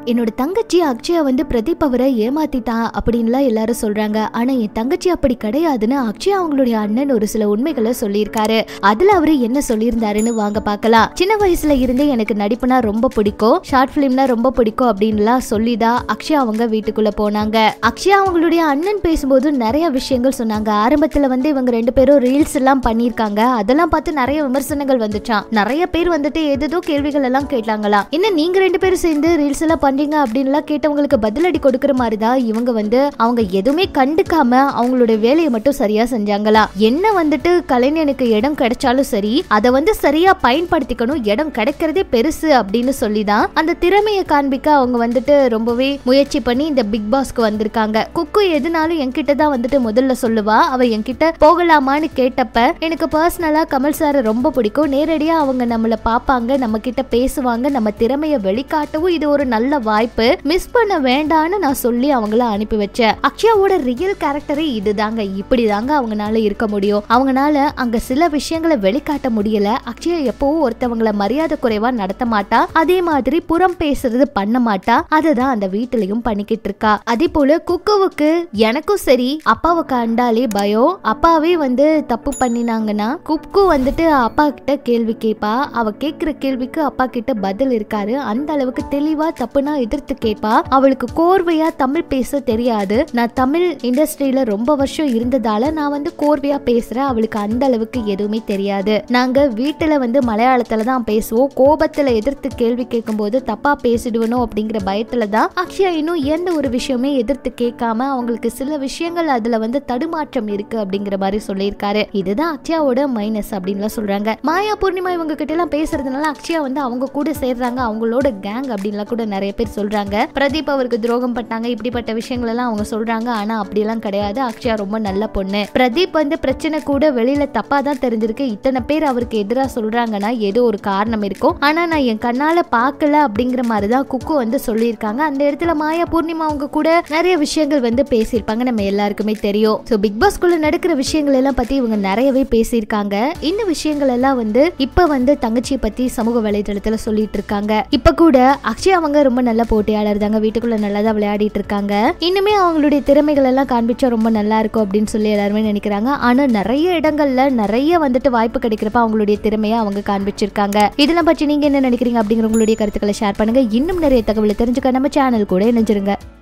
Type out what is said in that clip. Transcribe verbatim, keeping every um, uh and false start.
என்னோட தங்கச்சி அக்ஷயா வந்து பிரதீப் அவரை ஏமாத்திட்டான் அப்படின்லாம் எல்லாரும் சொல்றாங்க. ஆனா என் தங்கச்சி அப்படி கிடையாதுன்னு அக்ஷயா அவங்களுடைய அண்ணன் ஒரு சில உண்மைகளை சொல்லியிருக்காரு. அதுல அவரு என்ன சொல்லியிருந்தாருன்னு வாங்க பார்க்கலாம். சின்ன வயசுல இருந்தே எனக்கு நடிப்புனா ரொம்ப பிடிக்கும், ஷார்ட் பிலிம்னா ரொம்ப பிடிக்கும் அப்படின்லாம் சொல்லிதான் அக்ஷயா அவங்க வீட்டுக்குள்ள போனாங்க. அக்ஷயா அவங்களுடைய அண்ணன் பேசும்போது நிறைய விஷயங்கள் சொன்னாங்க. ஆரம்பத்துல வந்து இவங்க ரெண்டு பேரும் ரீல்ஸ் எல்லாம் பண்ணிருக்காங்க. அதெல்லாம் பார்த்து நிறைய விமர்சனங்கள் வந்துச்சான். நிறைய பேர் வந்துட்டு ஏதோ கேள்விகள் எல்லாம் கேட்டாங்களா, என்ன நீங்க ரெண்டு பேரும் சேர்ந்து ரீல்ஸ் எல்லாம் பண்றீங்க அப்படின்னு கேட்டவங்களுக்கு பதிலடி கொடுக்கற மாதிரிதான் இவங்க வந்து அவங்க எதுவுமே கண்டுக்காம அவங்களுடைய வேலையை மட்டும் சரியா செஞ்சாங்களா. என்ன வந்துட்டு கலைஞனுக்கு இடம் கிடைச்சாலும் சரி, அதை வந்து சரியா பயன்படுத்திக்கணும், இடம் கிடைக்கிறதே பெருசு அப்படின்னு சொல்லிதான் அந்த திறமையை காண்பிக்க அவங்க வந்துட்டு ரொம்பவே முயற்சி பண்ணி இந்த பிக் பாஸ்க்கு வந்திருக்காங்க. குக்கு எதுனாலும் என்கிட்ட தான் வந்துட்டு முதல்ல சொல்லுவா. அவ என்கிட்ட போகலாமான்னு கேட்டப்ப எனக்கு பர்சனலா கமல் சார் ரொம்ப பிடிக்கும், நேரடியா அவங்க நம்மள பாப்பாங்க, நம்ம கிட்ட பேசுவாங்க, நம்ம திறமையை வெளிக்காட்டவும் இது ஒரு நல்ல வாய்ப்பு, மிஸ் பண்ண வேண்டான்னு நான் சொல்லி அவங்கள அனுப்பி வச்சேன். அக்ஷயாவோட ரியல் கேரக்டரே இதுதாங்க, இப்படிதாங்க அவங்கனால இருக்க முடியும். அவங்கனால அங்க சில விஷயங்களை வெளிக்காட்ட முடியல. அக்ஷயா எப்பவும் ஒருத்தவங்களை மரியாதை குறைவா நடத்த மாட்டா, அதே மாதிரி புறம் பேசுறது பண்ண மாட்டா, அததான் அந்த வீட்டுலயும் பண்ணிக்கிட்டு இருக்கா. அதே போல குக்குவுக்கு எனக்கும் சரி அப்பாவை கண்டாலே பயம். அப்பாவே வந்து தப்பு பண்ணினாங்கன்னா குக்கு வந்துட்டு அப்பா கிட்ட கேள்வி கேட்பா. அவ கேட்கிற கேள்விக்கு அப்பா கிட்ட பதில் இருக்காரு. அந்த அளவுக்கு தெளிவா தப்புனா எதிர்த்து கேட்பா. அவளுக்கு கோர்வையா தமிழ் பேச தெரியாது. நான் தமிழ் இண்டஸ்ட்ரியில ரொம்ப வருஷம் இருந்ததால நான் வந்து கோர்வையா பேசுறேன். அவளுக்கு அந்த அளவுக்கு எதுவுமே தெரியாது. நாங்க வீட்டுல வந்து மலையாளத்துல தான் பேசுவோம். கோபத்துல எதிர்த்து கேள்வி கேட்கும் போது தப்பா பேசிடுவனும் அப்படிங்கிற பயத்துலதான் அக்ஷயா இன்னும் எந்த ஒரு விஷயமே எதிர்த்து கேட்காம அவங்களுக்கு சில விஷயங்கள் அதுல வந்து தடுமாற்றம் இருக்கு அப்படிங்கிற மாதிரி சொல்லியிருக்காரு. இதுதான் அக்ஷயாவோட மைனஸ் அப்படின்னு சொல்றாங்க. மாயா பூர்ணிமா இவங்க கிட்ட எல்லாம் பேசுறதுனால அக்ஷயா வந்து அவங்க கூட சேர்றாங்க, அவங்களோட கேங் அப்படின்லாம் கூட நிறைய பேர் சொல்றாங்க. பிரதீப் அவருக்கு துரோகம் பண்ணாங்க, இப்படிப்பட்ட விஷயங்கள் எல்லாம் அவங்க சொல்றாங்க. ஆனா அப்படியெல்லாம் கிடையாது, அக்ஷயா ரொம்ப நல்ல பொண்ணு. பிரதீப் வந்து பிரச்சனை கூட வெளியில தப்பா தான் தெரிஞ்சிருக்கு. இத்தனை பேர் அவருக்கு எதிராக சொல்றாங்கன்னா ஏதோ ஒரு காரணம் இருக்கும். ஆனா நான் என் கண்ணால பாக்கல அப்படிங்கிற மாதிரிதான் குக்கு வந்து சொல்லியிருக்காங்க. அந்த இடத்துல மாயா பூர்ணிமா அவங்க கூட நிறைய விஷயங்கள் வந்து பேசியிருப்பாங்க, நம்ம எல்லாருக்குமே தெரியும். சோ பிக் பாஸ் குள்ள நடக்கிற விஷயங்கள் எல்லாம் பத்தி இவங்க நிறையவே பேசியிருக்காங்க. இந்த விஷயங்கள் எல்லாம் வந்து இப்ப வந்து தங்கச்சியை பத்தி சமூக வலைதளத்துல சொல்லிட்டு இருக்காங்க. இப்ப கூட அக்ஷயா அவங்க ரொம்ப நல்ல போட்டியாளர் தாங்க, வீட்டுக்குள்ள நல்லா தான் விளையாடிட்டு இருக்காங்க. இன்னுமே அவங்களுடைய திறமைகள் எல்லாம் காண்பிச்சா ரொம்ப நல்லா இருக்கும் அப்படின்னு சொல்லி எல்லாருமே நினைக்கிறாங்க. ஆனா நிறைய இடங்கள்ல நிறைய வந்துட்டு வாய்ப்பு கிடைக்கிறப்ப அவங்களுடைய திறமையை அவங்க காண்பிச்சிருக்காங்க. இதெல்லாம் பற்றி நீங்க என்ன நினைக்கிறீங்க அப்படிங்கிற உங்களுடைய கருத்துக்களை ஷேர் பண்ணுங்க. இன்னும் நிறைய தகவலை தெரிஞ்சுக்க நம்ம சேனல் கூட இணைஞ்சிருங்க.